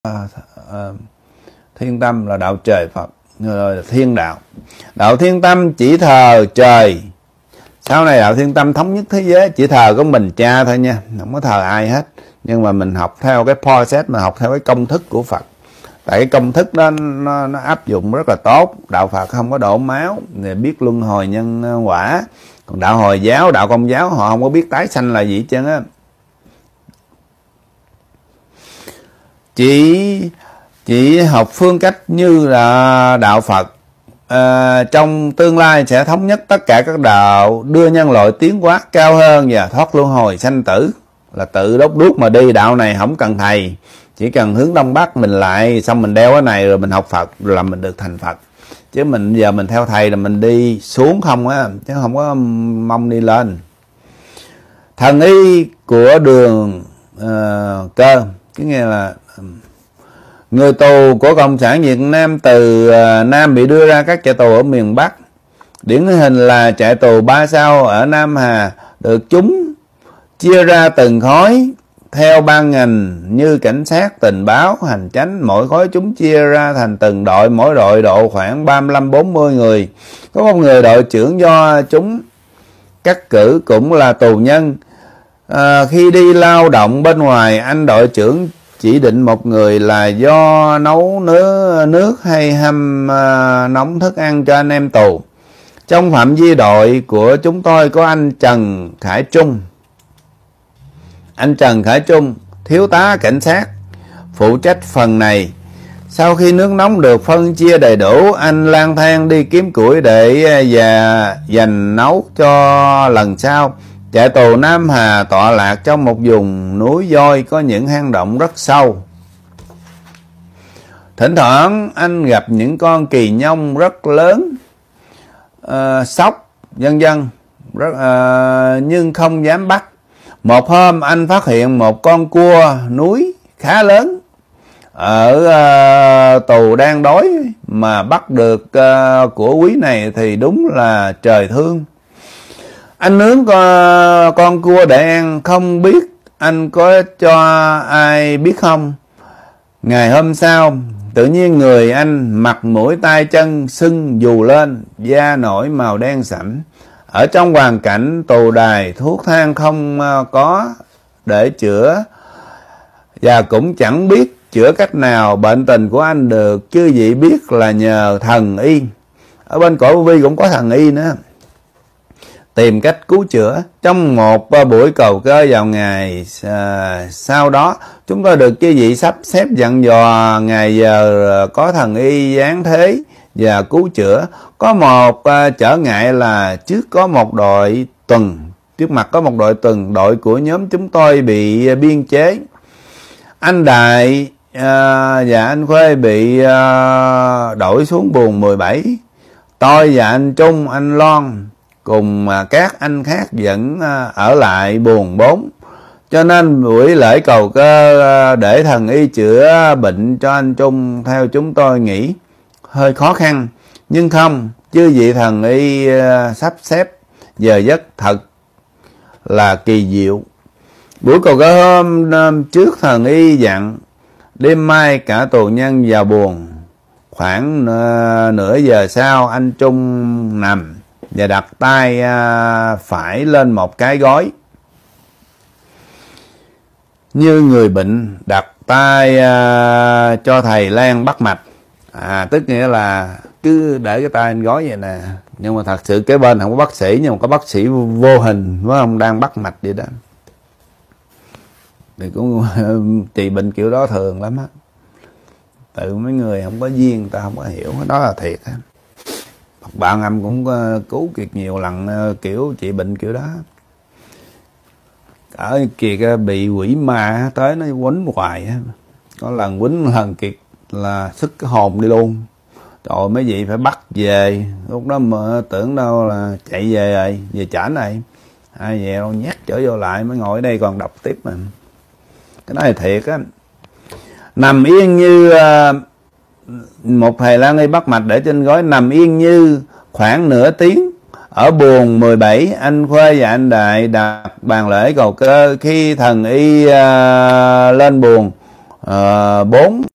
Thiên tâm là đạo trời Phật, rồi là thiên đạo. Đạo thiên tâm chỉ thờ trời. Sau này đạo thiên tâm thống nhất thế giới, chỉ thờ có mình cha thôi nha, không có thờ ai hết. Nhưng mà mình học theo cái process, mà học theo cái công thức của Phật. Tại cái công thức đó nó áp dụng rất là tốt. Đạo Phật không có đổ máu, để biết luân hồi nhân quả. Còn đạo Hồi giáo, đạo Công giáo họ không có biết tái sanh là gì hết trơn á. Chỉ học phương cách như là đạo Phật. Trong tương lai sẽ thống nhất tất cả các đạo, đưa nhân loại tiến hóa cao hơn và thoát luân hồi sanh tử, là tự đốt đuốc mà đi. Đạo này không cần thầy, chỉ cần hướng Đông Bắc mình lại, xong mình đeo cái này rồi mình học Phật là mình được thành Phật. Chứ mình giờ mình theo thầy là mình đi xuống không á, chứ không có mong đi lên. Thần y của Đường Cơ, cái nghe là người tù của Cộng sản Việt Nam từ Nam bị đưa ra các trại tù ở miền Bắc. Điển hình là trại tù 3 sao ở Nam Hà, được chúng chia ra từng khối theo ban ngành như cảnh sát, tình báo, hành chánh. Mỗi khối chúng chia ra thành từng đội, mỗi đội độ khoảng 35-40 người. Có một người đội trưởng do chúng cắt cử cũng là tù nhân. Khi đi lao động bên ngoài, anh đội trưởng chỉ định một người là do nấu nước hay hâm nóng thức ăn cho anh em tù. Trong phạm vi đội của chúng tôi có anh Trần Khải Trung. Anh Trần Khải Trung, thiếu tá cảnh sát, phụ trách phần này. Sau khi nước nóng được phân chia đầy đủ, anh lang thang đi kiếm củi để dành nấu cho lần sau. Trại tù Nam Hà tọa lạc trong một vùng núi voi có những hang động rất sâu. Thỉnh thoảng anh gặp những con kỳ nhông rất lớn, sóc, vân vân, nhưng không dám bắt. Một hôm anh phát hiện một con cua núi khá lớn ở tù đang đói, mà bắt được của quý này thì đúng là trời thương. Anh nướng con cua để ăn, không biết anh có cho ai biết không. Ngày hôm sau, tự nhiên người anh mặt mũi tay chân sưng dù lên, da nổi màu đen sẫm. Ở trong hoàn cảnh tù đài, thuốc thang không có để chữa, và cũng chẳng biết chữa cách nào bệnh tình của anh được, chứ gì biết là nhờ thần y. Ở bên cõi vô vi cũng có thần y nữa, tìm cách cứu chữa. Trong một buổi cầu cơ vào ngày sau đó, chúng tôi được chư vị sắp xếp dặn dò ngày giờ có thần y giáng thế và cứu chữa. Có một trở ngại là trước mặt có một đội tuần, đội của nhóm chúng tôi bị biên chế. Anh Đại và anh Khuê bị đổi xuống buồng 17. Tôi và anh Trung, anh Loan cùng các anh khác vẫn ở lại buồng 4. Cho nên buổi lễ cầu cơ để thần y chữa bệnh cho anh Trung theo chúng tôi nghĩ hơi khó khăn. Nhưng không, chứ vị thần y sắp xếp giờ giấc thật là kỳ diệu. Buổi cầu cơ hôm trước, thần y dặn đêm mai cả tù nhân vào buồng. Khoảng nửa giờ sau, anh Trung nằm và đặt tay phải lên một cái gối như người bệnh, đặt tay cho thầy Lan bắt mạch. Tức nghĩa là cứ để cái tay lên gối vậy nè, nhưng mà thật sự kế bên không có bác sĩ, nhưng mà có bác sĩ vô hình phải không, đang bắt mạch vậy đó. Thì cũng trị bệnh kiểu đó thường lắm á. Tự mấy người không có duyên, người ta không có hiểu, đó là thiệt á. Bạn âm cũng cứu Kiệt nhiều lần kiểu trị bệnh kiểu đó. Ở Kiệt bị quỷ ma tới nó quýnh hoài á. Có lần quýnh lần Kiệt là sức cái hồn đi luôn. Trời, mấy vị phải bắt về. Lúc đó mà tưởng đâu là chạy về rồi, về chảnh này. Ai về đâu nhét trở vô lại, mới ngồi ở đây còn đọc tiếp mà. Cái đó là thiệt á. Nằm yên như một thầy lang y bắt mạch để trên gối, nằm yên như khoảng nửa tiếng. Ở buồng 17, anh Khuê và anh Đại đặt bàn lễ cầu cơ. Khi thần y lên buồng 4